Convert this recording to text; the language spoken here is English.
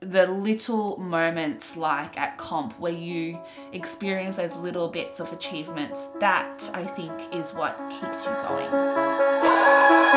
the little moments like at comp where you experience those little bits of achievements, that I think is what keeps you going.